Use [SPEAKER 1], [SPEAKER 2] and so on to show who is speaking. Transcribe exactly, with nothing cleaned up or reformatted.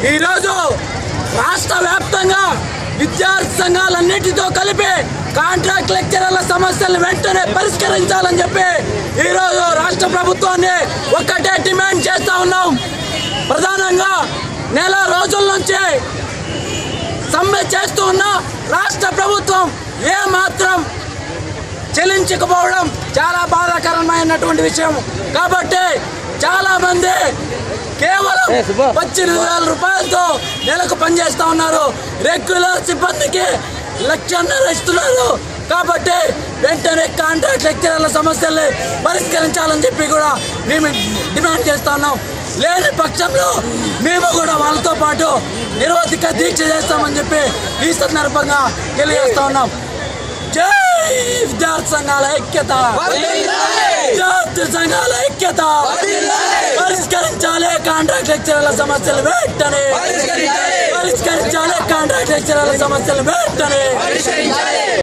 [SPEAKER 1] ఈ రోజు రాష్ట్ర వ్యాప్తంగా విద్యార్థి సంఘాలన్నిటితో కలిపి కాంట్రాక్ట్ లెక్చరర్ల సమస్యలను వెంటనే పరిష్కరించాలని చెప్పి ఈ రోజు రాష్ట్ర ప్రభుత్వాన్ని ఒక్కటే డిమాండ్ చేస్తా ఉన్నాం। ప్రధానంగా నెల రోజుల నుంచి సమ్మె చేస్తూ ఉన్న రాష్ట్ర ప్రభుత్వం ఏ మాత్రం చెల్లించకపోవడం చాలా బాధాకరమైనటువంటి విషయం। కాబట్టి చాలా మంది కేవలం పద్దెనిమిది వేల రూపాయలతో నెలకు పనిచేస్తా ఉన్నారు। రెగ్యులర్ సిబ్బందికి లక్షన్నర ఇస్తున్నారు। కాబట్టి వెంటనే కాంట్రాక్ట్ లెక్చరర్ల సమస్యల్ని పరిష్కరించాలని చెప్పి కూడా మేము డిమాండ్ చేస్తా ఉన్నాం। లేని పక్షంలో మేము కూడా వాళ్ళతో పాటు నిరవధిక దీక్ష చేస్తామని చెప్పి ఈ సందర్భంగా తెలియజేస్తా ఉన్నాం। జై విద్యార్థి సంఘాల ఐక్యత, విద్యార్థి సంఘాల ఐక్యత, పరిష్కరించాలి కాంట్రాక్ట్ లెక్చరర్ల సమస్యలు వెంటనే, పరిష్కరించాలి కాంట్రాక్ట్ లెక్చరర్ల సమస్యలు వెంటనే।